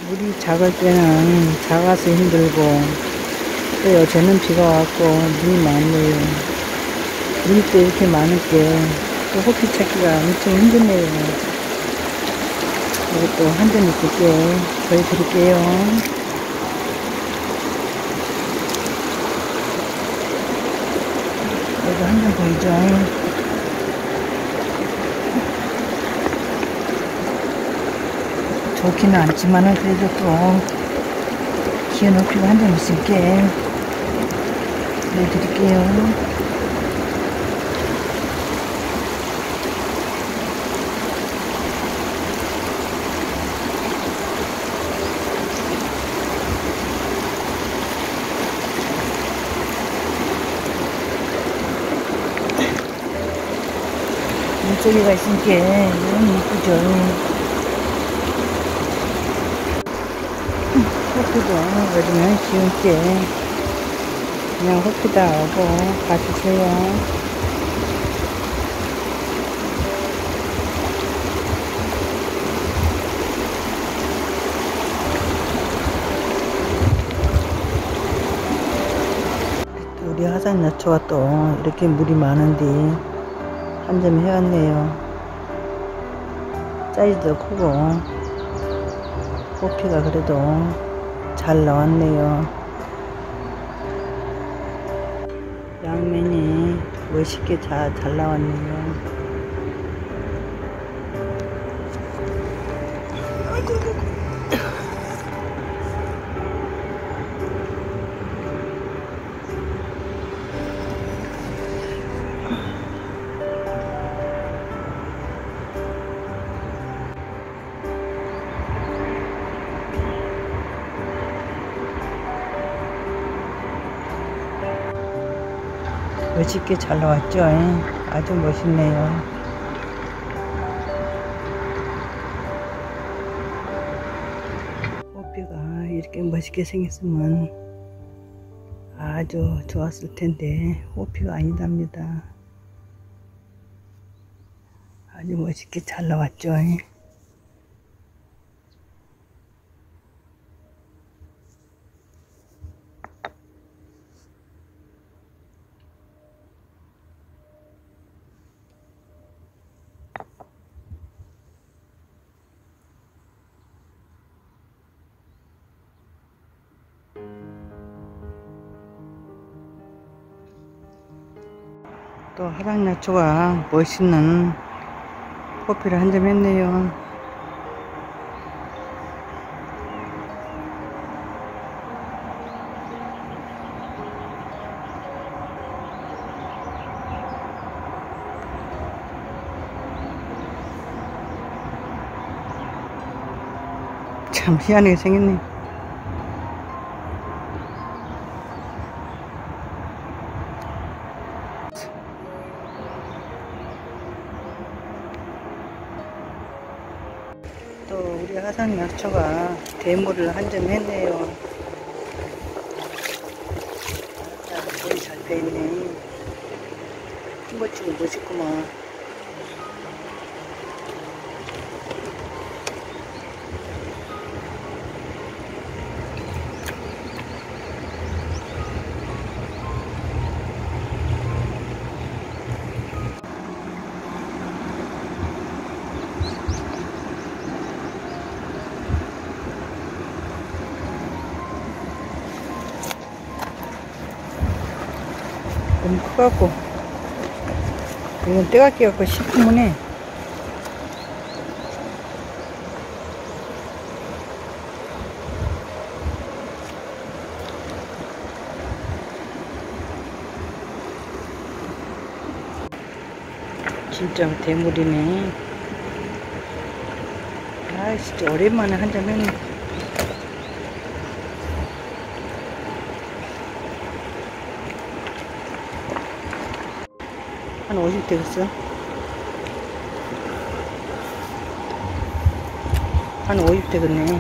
물이 작을 때는 작아서 힘들고, 또 요새는 비가 왔고 물이 많네요. 물이 또 이렇게 많을 때 또 호피 찾기가 엄청 힘드네요. 이것도 한 점 있을게 보여드릴게요. 여기 한 점 보이죠? 좋기는 않지만은 그래도 또 기어 높이가 한 점 있을게 보여드릴게요. 물고기가 있으니까 너무 이쁘죠. 호피도 요즘은 기운께 그냥 호피다 하고 봐주세요. 우리 화산야초가 또 이렇게 물이 많은데 한 점 해왔네요. 사이즈도 크고 호피가 그래도 잘 나왔네요. 양면이 멋있게 잘 나왔네요. 멋있게 잘 나왔죠? 아주 멋있네요. 호피가 이렇게 멋있게 생겼으면 아주 좋았을 텐데 호피가 아니답니다. 아주 멋있게 잘 나왔죠? 또 화랑야초가 멋있는 호피를 한 점 했네요. 참 희한하게 생겼네. 또 우리 화산약초가 대물을 한 점 했네요. 거의 잘 빼있네. 멋지고 멋있구만. 너무 커갖고 이건 때가 끼갖고 시커먼해. 진짜 대물이네. 아 진짜 오랜만에 한 점 했네. 한 50 되겠어? 한 50 되겠네.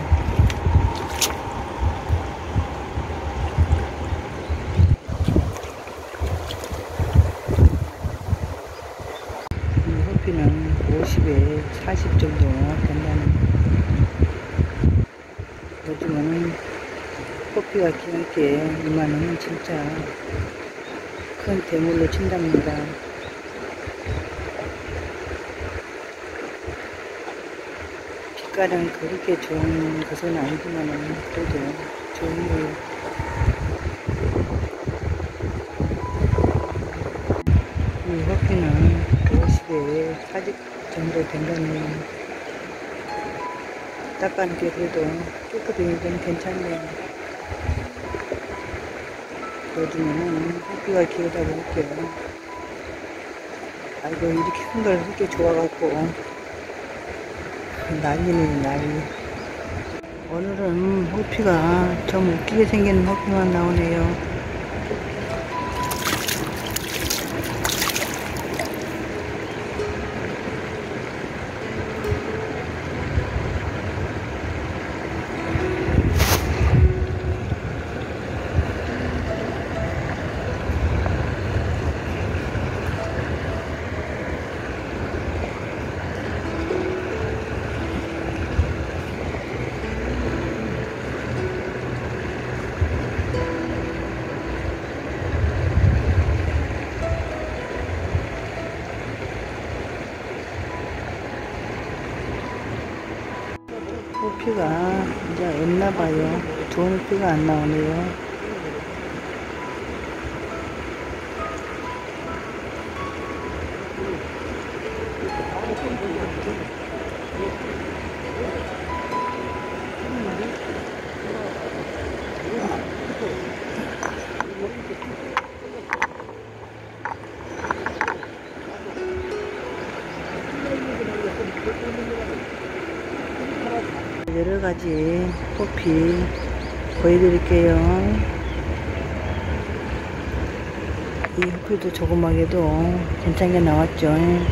이 호피는 50에 40 정도 된다는. 요즘은 호피가 귀엽게 이만하면 진짜 큰 대물로 친답니다. 빛깔은 그렇게 좋은 것은 아니지만은 그래도 좋은 거예요. 이 호피는 50에 40 정도 된다네요. 닦아는 게 그래도 깨끗하니 좀 괜찮네요. 요즘에는 호피가 기르다 보니까 아이고 이렇게 큰 걸 그렇게 좋아갖고 난리네 난리. 오늘은 호피가 좀 웃기게 생긴 호피만 나오네요. 호피가 이제 없나봐요. 좋은 호피가 안 나오네요. 여러가지 호피 보여드릴게요. 이 호피도 조그맣게도 괜찮게 나왔죠.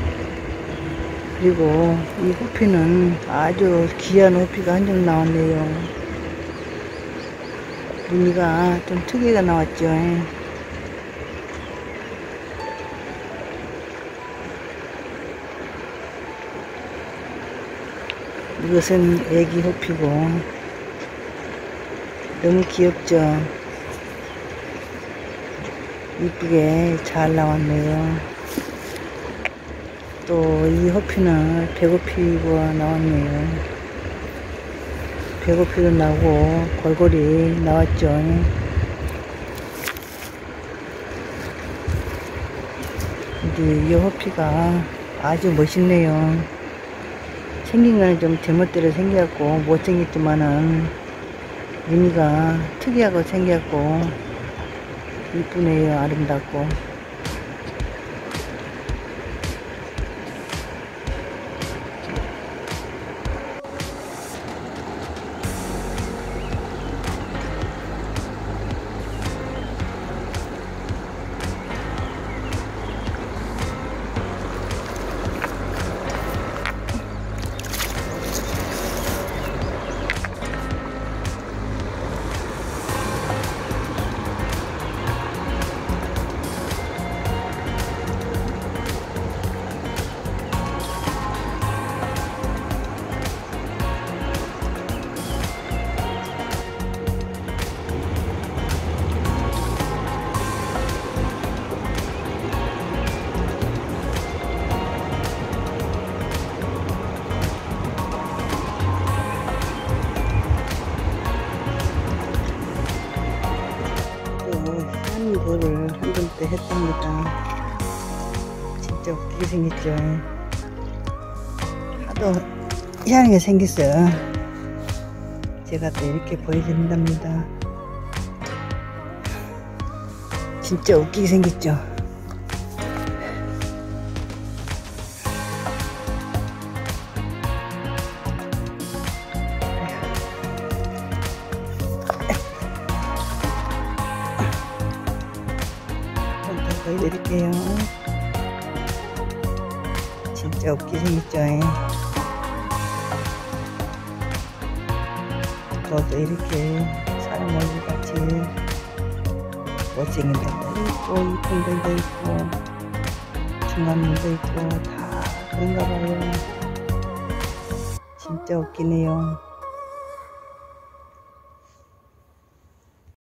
그리고 이 호피는 아주 귀한 호피가 한 종 나왔네요. 무늬가 좀 특이하게 나왔죠. 이것은 애기 호피고 너무 귀엽죠. 이쁘게 잘 나왔네요. 또 이 호피는 백호피가 나왔네요. 백호피도 나오고 골고리 나왔죠. 이제 이 호피가 아주 멋있네요. 생긴 거는 좀 제멋대로 생겨갖고 못생겼지만은 무늬가 특이하고 생겨갖고 이쁘네요. 아름답고. 이거를 한번 때 했답니다. 진짜 웃기게 생겼죠. 하도 희한하게 생겼어요. 제가 또 이렇게 보여드린답니다. 진짜 웃기게 생겼죠. 보여드릴게요. 진짜 웃기게 생겼죠. 저도 이렇게 사람 얼굴 같이 못생긴 데도 있고 이쁜 데도 있고 중간 면도 있고 다 그런가 봐요. 진짜 웃기네요.